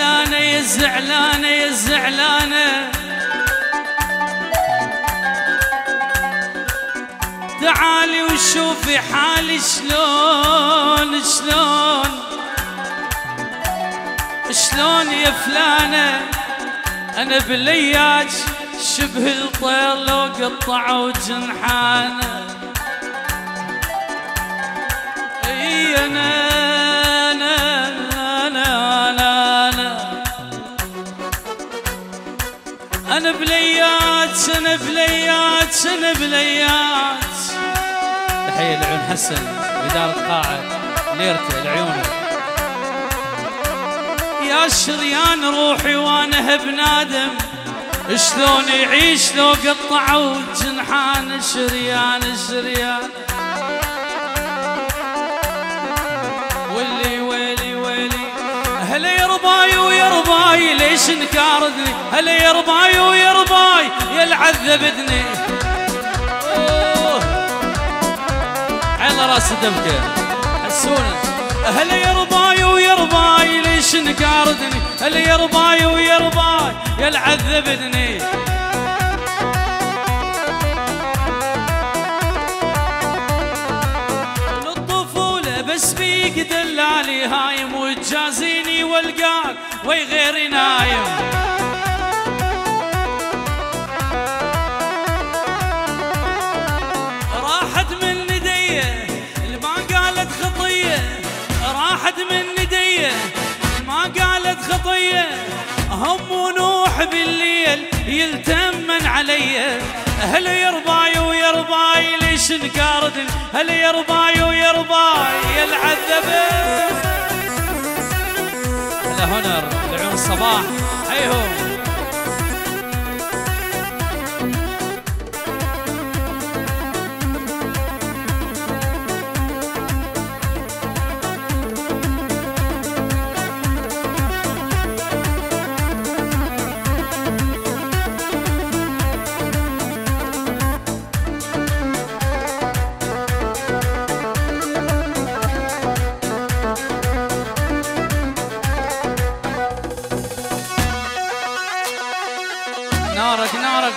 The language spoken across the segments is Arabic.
زعلانة يا زعلانة يا زعلانة، تعالي وشوفي حالي شلون شلون شلون يا فلانة. أنا باللياج شبه الطير لو قطعوا جنحانه. اي أنا بليات أنا بليات أنا بليات. تحية لعيون حسن بدار القاعة ليرته لعيونه. يا شريان روحي وانا بنادم، شلون يعيش لو قطعوا جنحان شريان شريان. واللي ويلي ويلي هلا يا رباي ويا رباي ليش انكارتني، هلا يا رباي ويا رباي يا العذبتني. على راس دمك حسونا. هلا يا رباي ويا رباي ليش انكارتني، هلا يا رباي ويا رباي يا العذبتني. للطفولة بس بيك دلالي هايم، وتجازيني والقاك وي غيري نايم. راحت من نديه ما قالت خطيه، راحت من نديه ما قالت خطيه. هم ونوح بالليل يلتمن علي. هلا يا رباي ويا رباي ليش انكارتني، هلا يا رباي ويا رباي يا العذبه. هلا هنر لعيون صباح حيهم. نارك نارك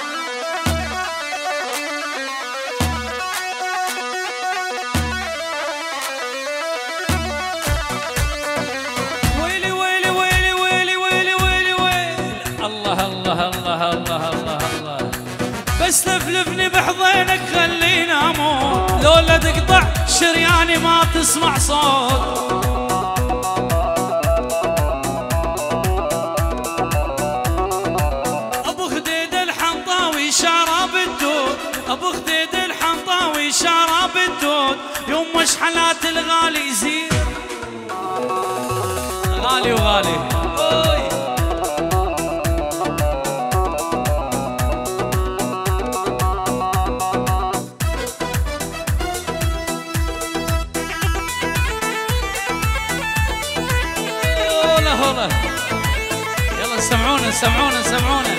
ويلي ويلي ويلي ويلي ويلي ويلي ويلي. الله الله الله الله الله الله. بس لفلفني بحضينك خليني اموت، لولا تقطع شرياني ما تسمع صوت. شراب الدود ابو خديد الحنطاوي شراب الدود، يوم مشحلات الغالي يزيد غالي وغالي. هلا هلا يلا سمعونا سمعونا سمعونا.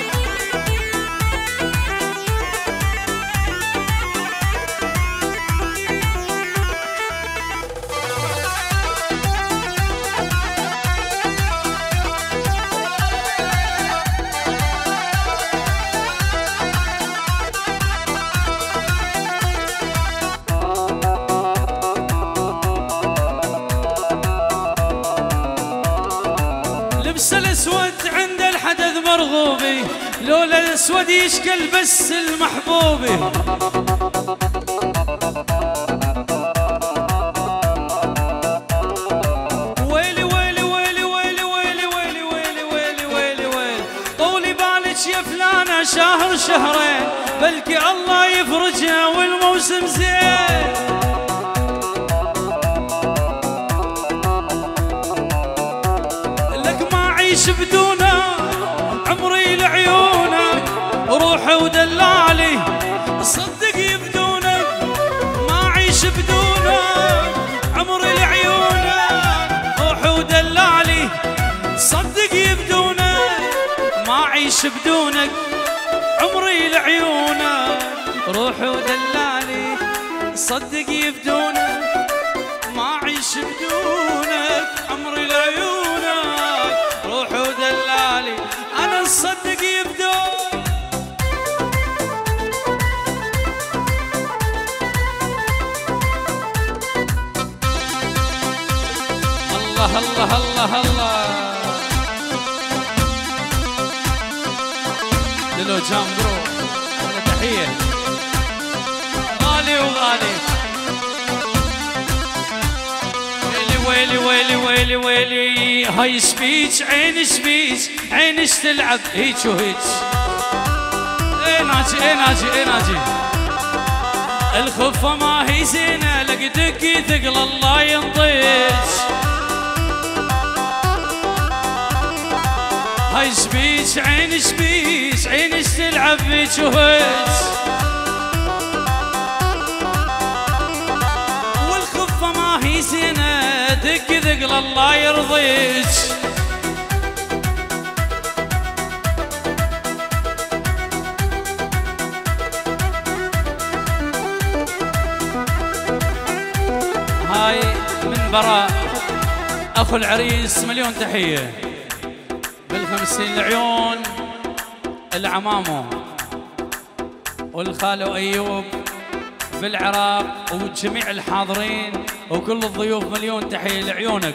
لبس الاسود عند الحدث مرغوبي، لولا الاسود يشكل بس المحبوبي. ويلي ويلي ويلي ويلي ويلي ويلي ويلي ويلي ويلي ويلي. طولي بالك يا فلانة شهر شهرين، بلكي الله يفرجها والموسم زين. عيش بدونه عمري لعيونك، روحي ودلالي صدق يبدونك. ما عيش بدونك عمري لعيونك، روحي ودلالي صدق يبدونك. ما عيش بدونك عمري لعيونك، روحي ودلالي صدق يبدونك. ما عيش بدونك عمري لعيونك، روحي روح ودلالي انا الصدق يبدون. الله الله الله الله للو جامبرو انا تحيه غالي وغالي. ويلي ويلي ويلي ويلي هاي سبيتش عين سبيتش عينش تلعب هيك وهيك. اي ناجي اي ناجي اي ناجي الخفه ما هي زينه لقدك ثقل الله ينطيش. هاي سبيتش عين سبيتش عينش تلعب هيك وهيك. والخفه ما هي زينه دق ذقل الله يرضيك. هاي من براء اخو العريس مليون تحيه بال50 العيون العمامو والخالو ايوب بالعراق وجميع الحاضرين وكل الضيوف مليون تحيه لعيونك.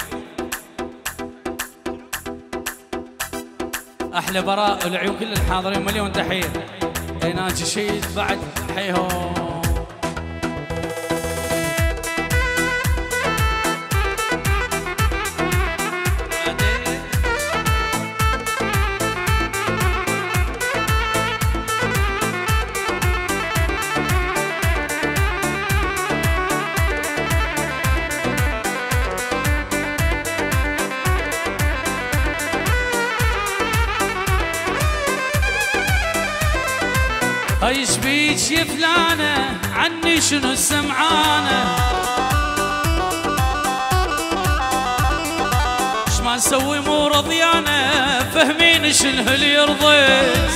احلى براء والعيون كل الحاضرين مليون تحيه. اي ناجي شيد بعد حيهم. هاي شبيك يا فلانة عني شنو السمعانة. اش ما نسوي مو رضيانة فهمين شنو اللي يرضيك.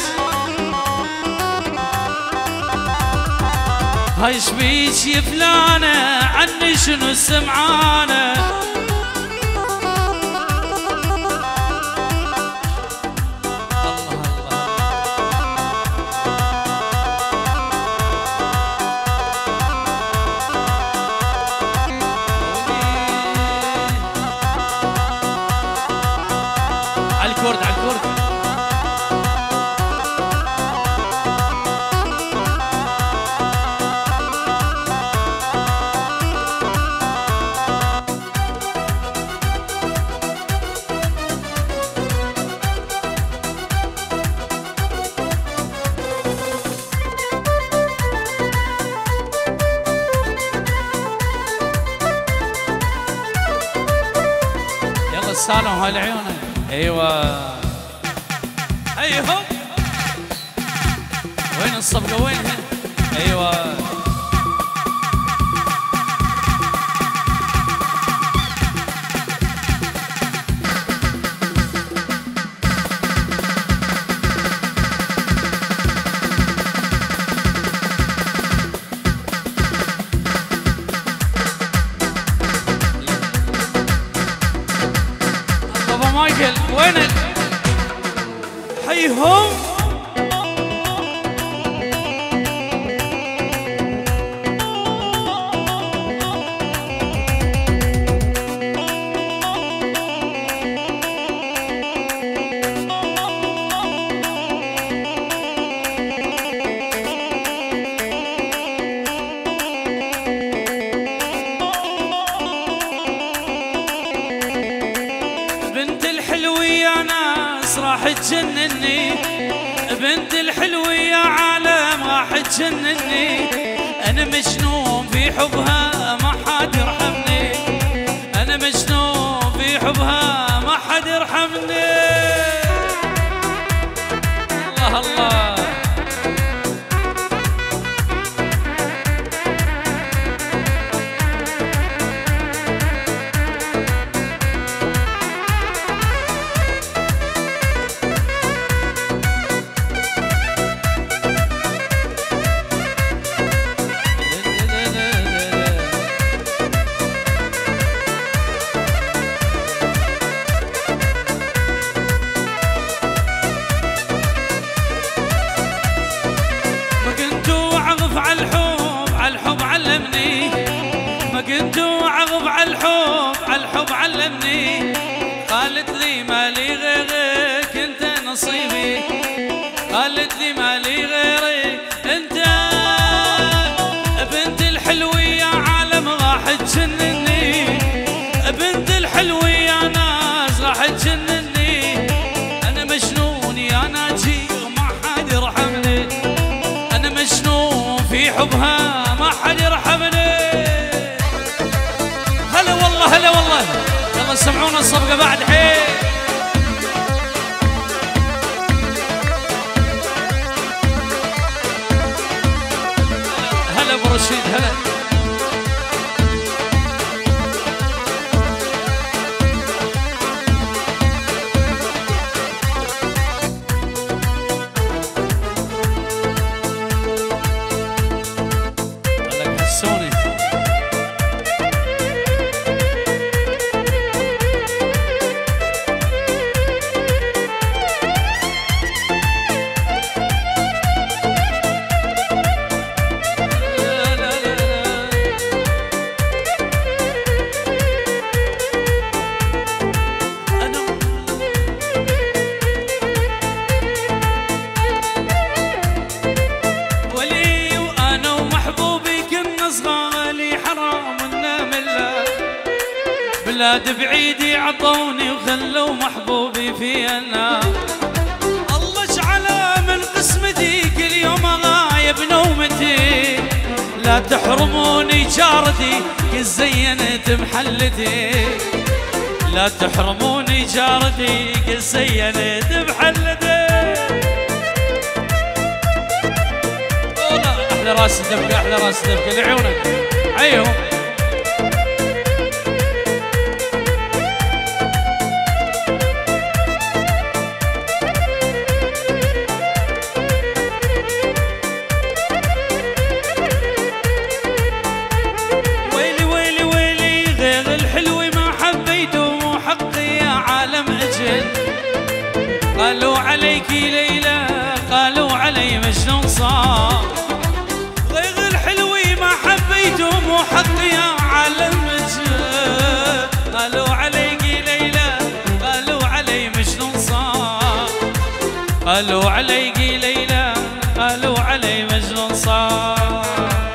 هاي شبيك يا فلانة عني شنو السمعانة. الصالون هاي العيون. ايوه ايهم وين الصفقه وينها. ايوه مايكل وينك حيهم. راح تجنني بنت الحلوة يا عالم راح تجنني. أنا مجنون في حبها ما حد يرحمني. أنا مجنون في حبها ما حد يرحمني. الله الله سمعونا الصفقة بعد حيل. هلا ابو رشيد هلا. بلاد بعيدي عطوني وخلوا محبوبي في انا. الله اجعله من قسمتي كل يوم غايب نومتي. لا تحرموني جارتي كل زينت محلتي. لا تحرموني جارتي كل زينت محلتي. والله احلى راس دبكه احلى راس دبكه لعيونك عيهم. قالوا عليكي ليلى قالوا علي مجنون صار. غير الحلوي ما حبيته مو حقي يا عالم مجنون. قالوا عليكي ليلى قالوا علي مجنون صار. قالوا عليكي ليلى قالوا علي مجنون صار.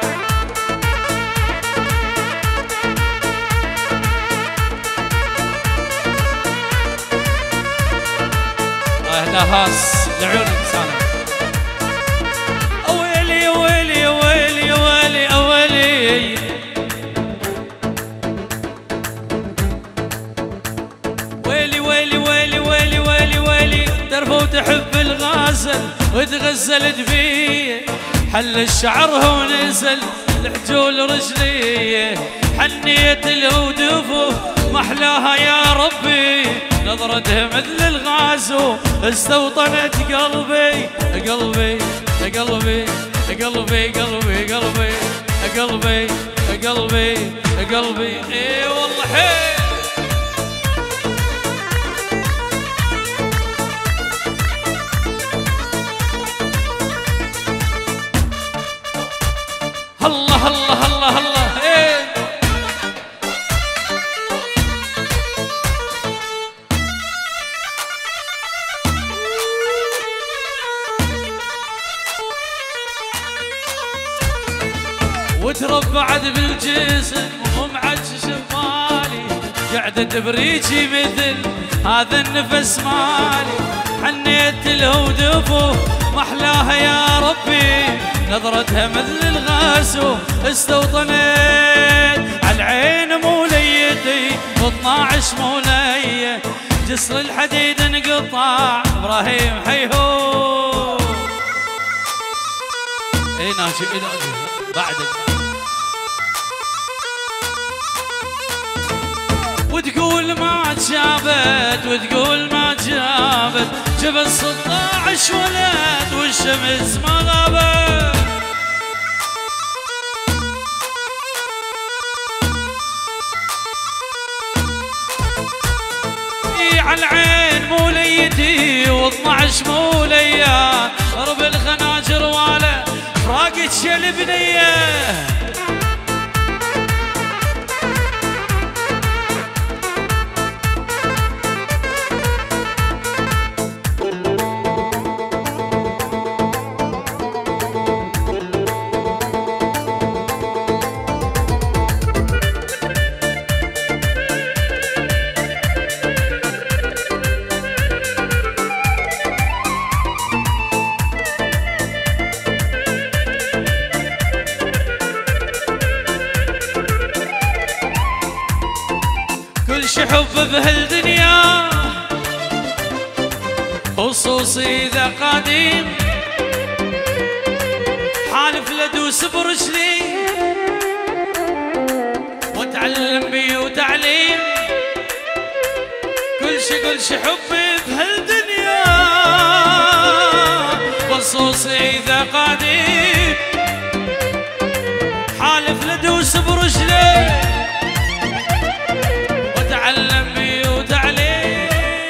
لا هاس لعيونك سالم. ويلي ويلي ويلي ويلي ويلي. ويلي ويلي ويلي ويلي ويلي ويلي. درفه وتحب الغازل وتغزلت فيه. حل الشعر ونزل الحجول رجلي. حنيت الهودفه محلاها يا ربي. نظرتها مثل الغازو استوطنت قلبي. قلبي قلبي قلبي قلبي قلبي قلبي قلبي قلبي. اي والله حيل. الله الله الله الله. ايه وتربعت بالجسم ومعجش بمالي. قعدت بريجي مثل هذا النفس مالي. حنيت الهودفه محلاها يا ربي. نظرتها مثل الغاسو استوطنت عالعين موليتي. 12 مولية جسر الحديد انقطع. ابراهيم حيهو. اي ناشي بعدك. وتقول ما جابت وتقول ما جابت. جبل 16 ولد والشمس ما غابت. عالعين موليتي و12 مولية. رب الخناجر واله فراقت شل بنيه. حب بهالدنيا خصوصي إذا قديم حالف لدوس برجلي واتعلم بيه وتعليم كل شي حبي بهالدنيا خصوصي إذا قديم حالف لدوس برجلي واتعلم بيه وتعليم.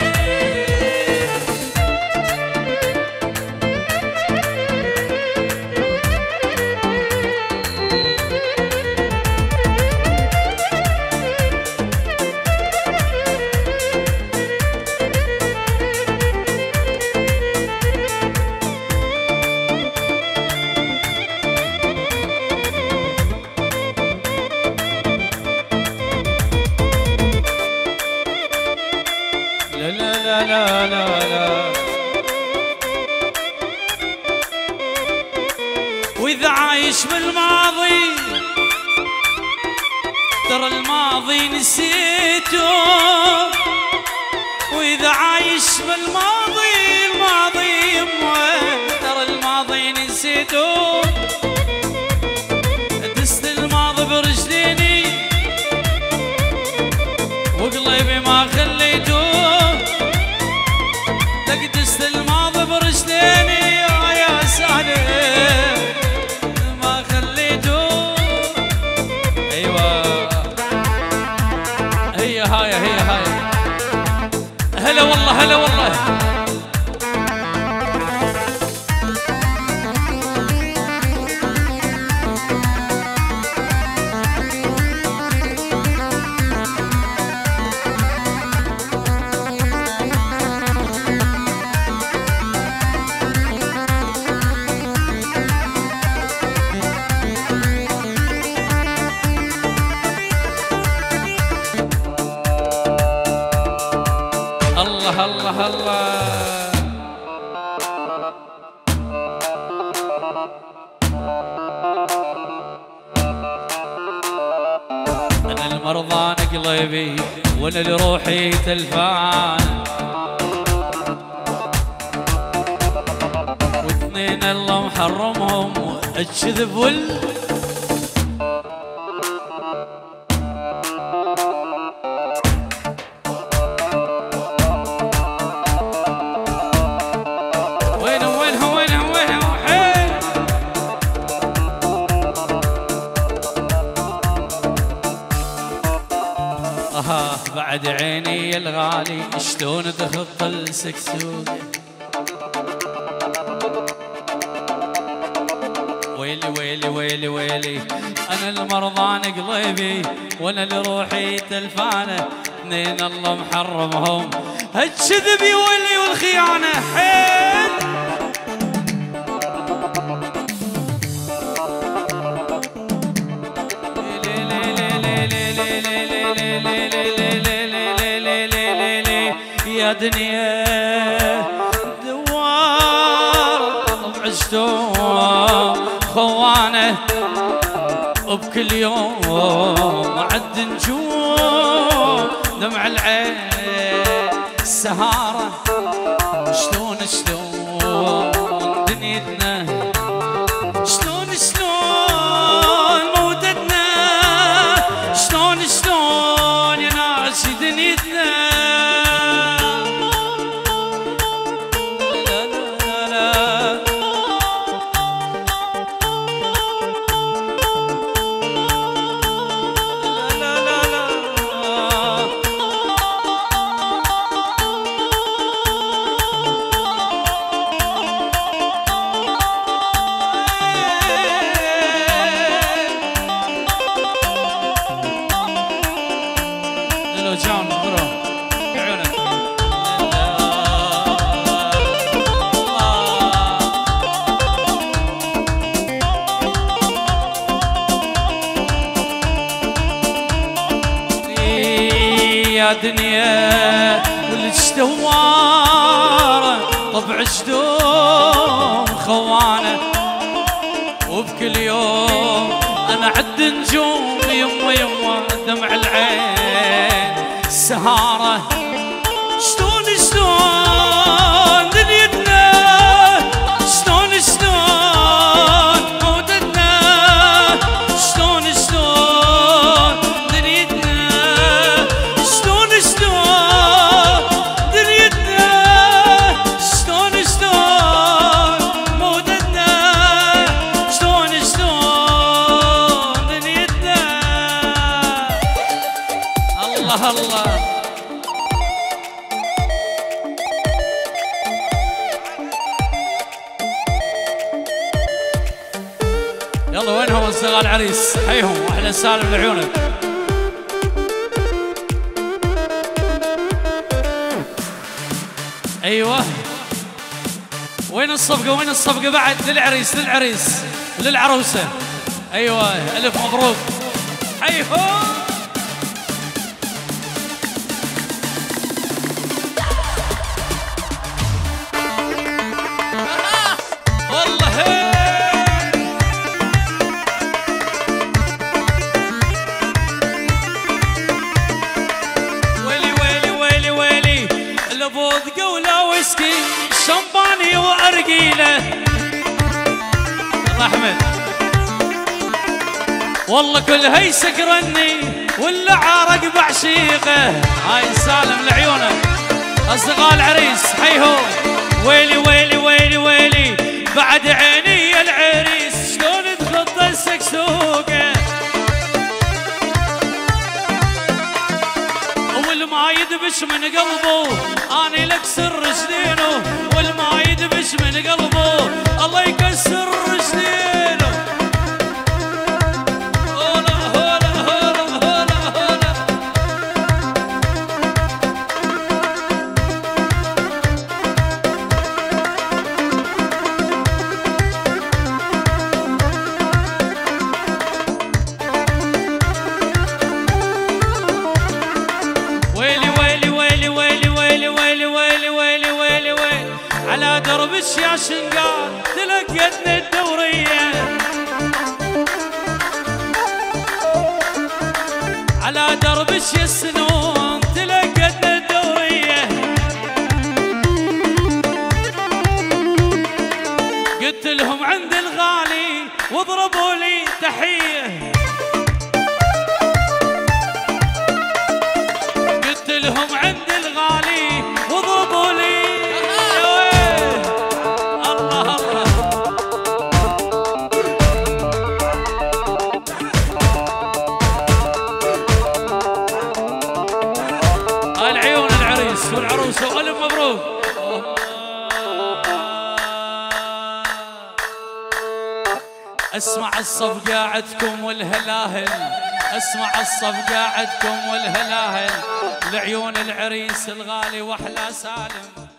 لا لا وإذا عايش بالماضي ترى الماضي نسيته وإذا عايش بالماضي ترى الماضي نسيته دست الماضي برجليني وقلبي ما خليته دست الماضي برجليني يا سالم ما خليته. ايوه هي هاي هلا والله هلا والله. الله الله الله أنا المرضان قلبي وأنا لروحي تلفان واثنين الله محرمهم الكذب بعد عيني الغالي شلون تخط السكسوق ويلي ويلي ويلي ويلي انا المرضان قلبي وانا لروحي تلفانه اثنين الله محرمهم الكذب يولي والخيانه حيل يا دنيا دوار بعشتهم خوانه وبكل يوم عد نجوم دمع العين السهارة شلون دنيتنا شلون موتتنا شلون يا ناس دنيتنا يا دنيا والش دواره طبع جدوم خوانه وبكل يوم انا عد نجوم يما دمع العين السهارة شلون شلون دنيتنا شلون شلون مودتنا شلون شلون دنيتنا شلون شلون دنيتنا شلون شلون مودتنا شلون شلون دنيتنا الله الله يلا وينهم اصدقاء العريس؟ حيهم واحلى سالم لعيونك. ايوه وين الصفقه؟ وين الصفقه بعد؟ للعريس للعريس للعروسه. ايوه الف مبروك. حيهم فودكا ولا ويسكي شمباني وارجيله. الله احمد والله كل هي سكرني ولا عارق بعشيقه. هاي سالم لعيونك اصدقاء العريس. حيهو ويلي ويلي ويلي ويلي بعد عيني يا العريس شلون تخط السكسوقه والما يدبش من قلبه اني لك سر سنينه والما يدبش من قلبه الله يكسر سنينه. هولا هولا هولا هولا هولا على درب يا شنقار تلقتنا الدورية على درب يا السنون تلقتنا الدورية قلت لهم عند الغالي واضربوا لي تحية قلت لهم عند الغالي واضربوا لي والعروسة وألف مبروك. اسمع الصفقة عدكم والهلاهل اسمع الصفقة عدكم والهلاهل لعيون العريس الغالي واحلى سالم.